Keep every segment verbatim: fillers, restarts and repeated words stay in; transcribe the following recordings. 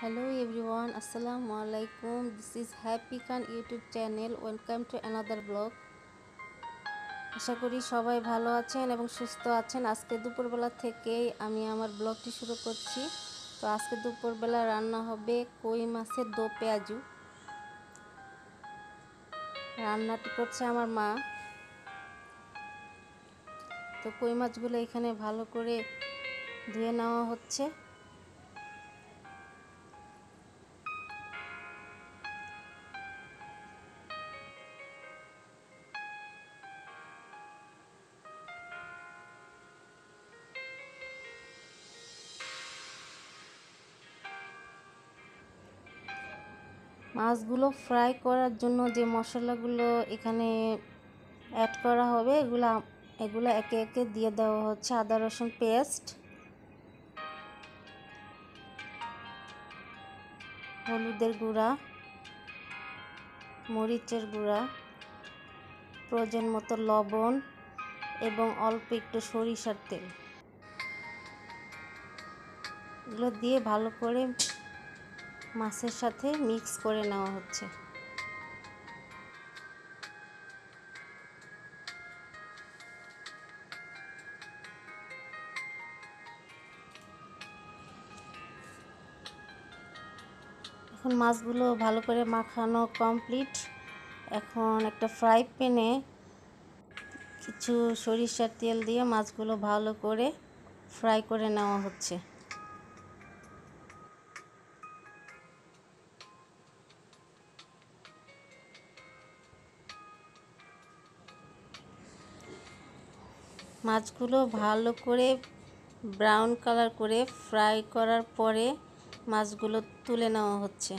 Hello everyone, Assalamu alaikum. This is Happy Khan YouTube channel. Welcome to another vlog. আশা করি সবাই ভালো আছেন এবং সুস্থ আছেন। আজকে দুপুরবেলা থেকেই আমি আমার ব্লগটি শুরু করছি। তো আজকে দুপুরবেলা রান্না হবে কই মাছের দো পেঁয়াজু। রান্নাটি করছে আমার মা। তো কই মাছগুলো এখানে ভালো করে ধুয়ে নেওয়া হচ্ছে। মাছগুলো ফ্রাই করার জন্য যে মশলাগুলো এখানে অ্যাড করা হবে এগুলো এগুলো একে একে দিয়ে দেওয়া হচ্ছে। আদা রসুন পেস্ট, হলুদের গুঁড়া, মরিচের গুঁড়া, প্রয়োজন মতো লবণ এবং অল্প একটু সরিষার তেল, এগুলো দিয়ে ভালো করে মাছের সাথে মিক্স করে নেওয়া হচ্ছে। এখন মাছগুলো ভালো করে মাখানো কমপ্লিট। এখন একটা ফ্রাই প্যানে কিছু সরিষার তেল দিয়ে মাছগুলো ভালো করে ফ্রাই করে নেওয়া হচ্ছে। মাছগুলো ভালো করে ব্রাউন কালার করে ফ্রাই করার পরে মাছগুলো তুলে নেওয়া হচ্ছে।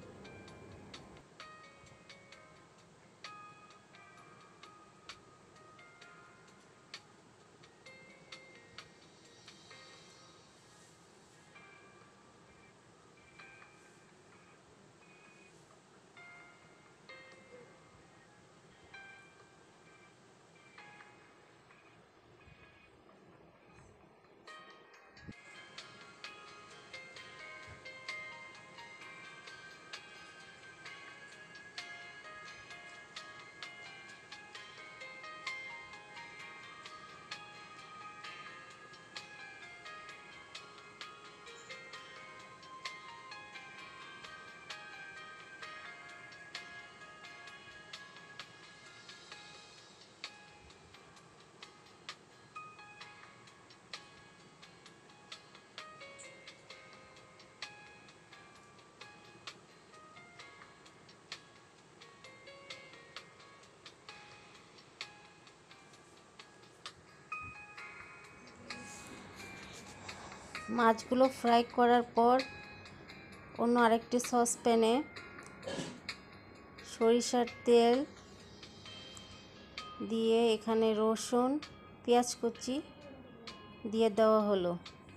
মাছগুলো ফ্রাই করার পর অন্য আরেকটি সসপ্যানে সরিষার তেল দিয়ে এখানে রসুন, পেঁয়াজ কুচি দিয়ে দেওয়া হলো।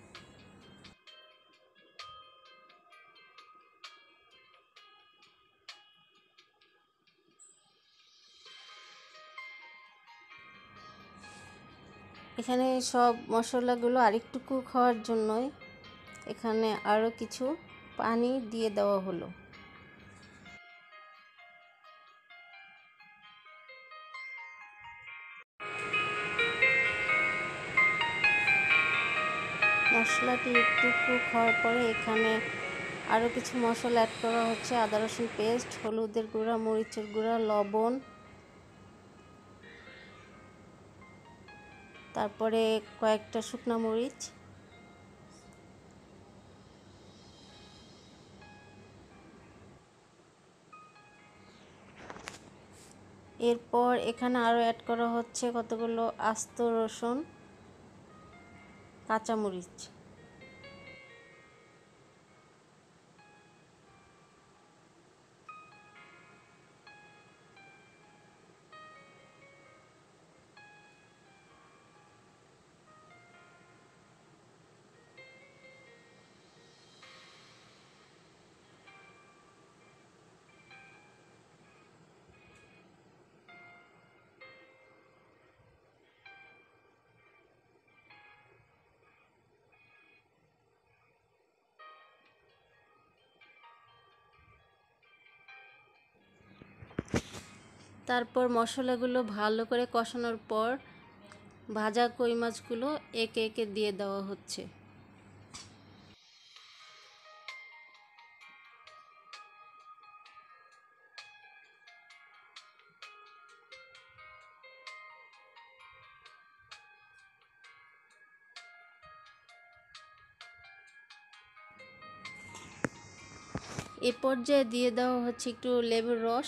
এখানে সব মশলাগুলো আরেকটু কুক হওয়ার জন্যই এখানে আরও কিছু পানি দিয়ে দেওয়া হলো। মশলাটি একটু কুক হওয়ার পরে এখানে আরও কিছু মশলা অ্যাড করা হচ্ছে। আদা রসুন পেস্ট, হলুদের গুঁড়া, মরিচের গুঁড়া, লবণ, তারপরে কয়েকটা শুকনা মরিচ, এরপর এখানে আরও অ্যাড করা হচ্ছে কতগুলো আস্ত রসুন, কাঁচামরিচ। তারপর মশলাগুলো ভালো করে কষানোর পর ভাজা কই মাছগুলো একে একে দিয়ে দেওয়া হচ্ছে। এ পর্যায়ে দিয়ে দেওয়া হচ্ছে একটু লেবুর রস।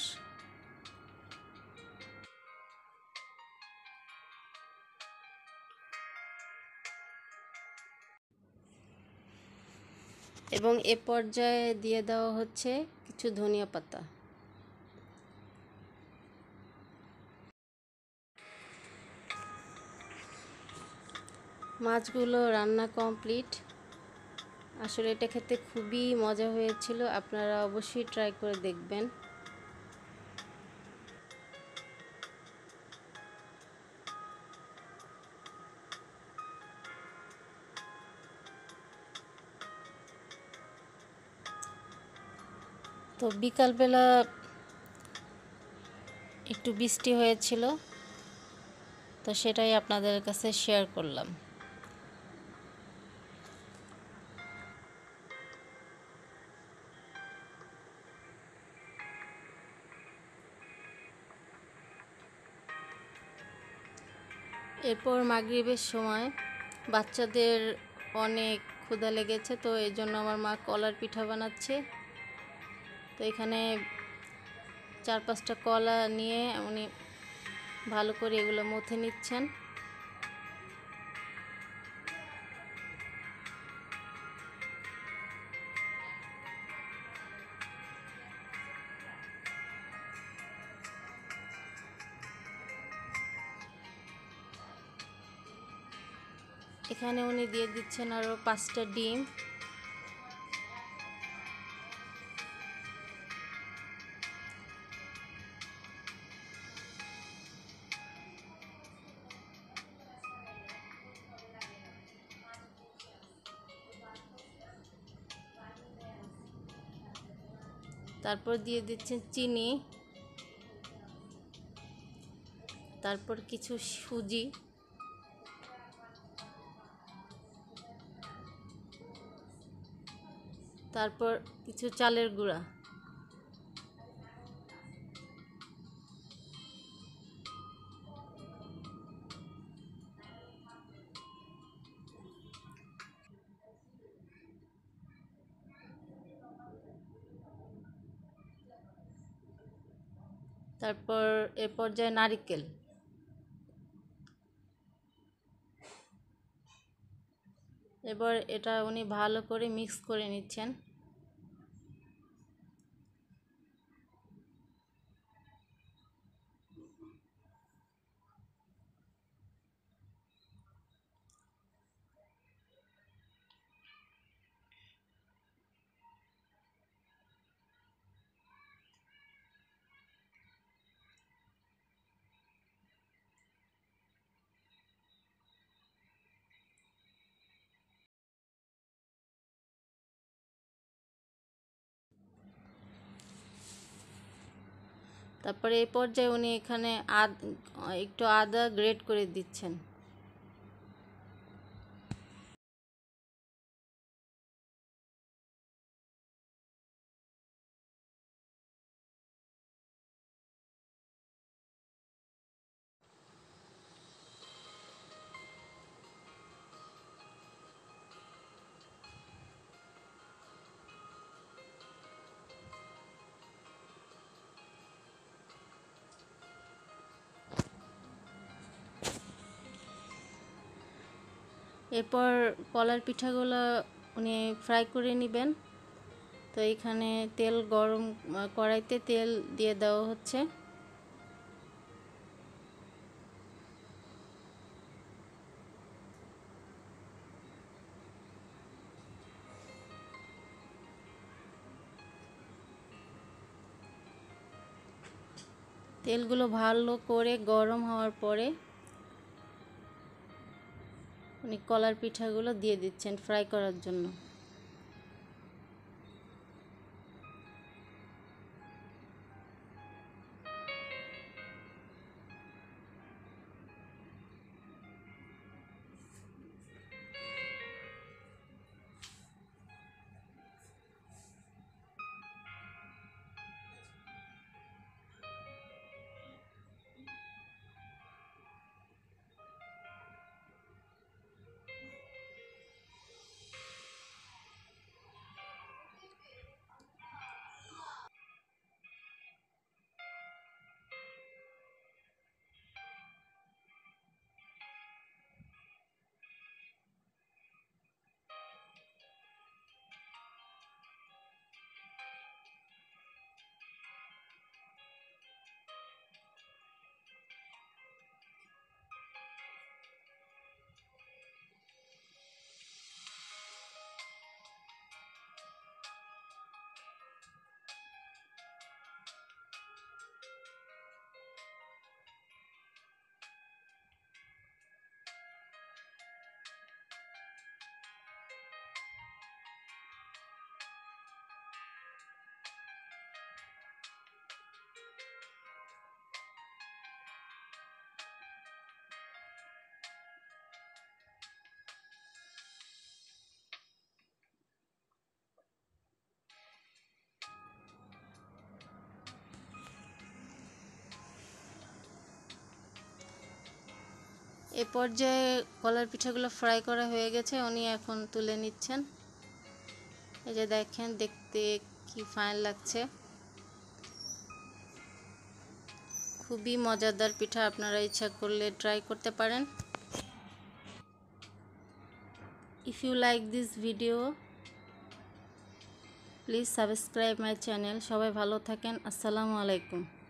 এবং এ পর্যায়ে দিয়ে দেওয়া হচ্ছে কিছু ধনিয়া পাতা। মাছগুলো রান্না কমপ্লিট। আসলে এটা খেতে খুবই মজা হয়েছিল, আপনারা অবশ্যই ট্রাই করে দেখবেন। তো বিকালবেলা একটু বৃষ্টি হয়েছিল, তো সেটাই আপনাদের কাছে শেয়ার করলাম। এরপর মাগরিবের সময় বাচ্চাদের অনেক ক্ষুধা লেগেছে, তো এই জন্য আমার মা কলার পিঠা বানাচ্ছে। তো এখানে চার পাঁচটা কলা নিয়ে উনি ভালো করে এগুলো মথে নিচ্ছেন। এখানে উনি দিয়ে দিচ্ছেন আরও পাঁচটা ডিম। তারপর দিয়ে দিচ্ছেন চিনি, তারপর কিছু সুজি, তারপর কিছু চালের গুঁড়া। তারপর এ পর্যায়ে নারকেল। এবার এটা উনি ভালো করে মিক্স করে নিচ্ছেন। তারপরে এই পর্যায়ে উনি এখানে আদ একটু আদা গ্রেট করে দিচ্ছেন। এরপর কলার পিঠাগুলো উনি ফ্রাই করে নেবেন। তো এখানে তেল গরম কড়াইতে তেল দিয়ে দেওয়া হচ্ছে। তেলগুলো ভালো করে গরম হওয়ার পরে উনি কলার পিঠাগুলো দিয়ে দিচ্ছেন ফ্রাই করার জন্য। এই পর্যায়ে কলার পিঠাগুলো ফ্রাই করা হয়ে গেছে, উনি এখন তুলে নিচ্ছেন। এই যে দেখেন দেখতে কি ফাইন লাগছে, খুবই মজাদার পিঠা। আপনারা ইচ্ছা করলে ট্রাই করতে পারেন। If you like this video please subscribe my channel. সবাই ভালো থাকেন। আসসালামু আলাইকুম।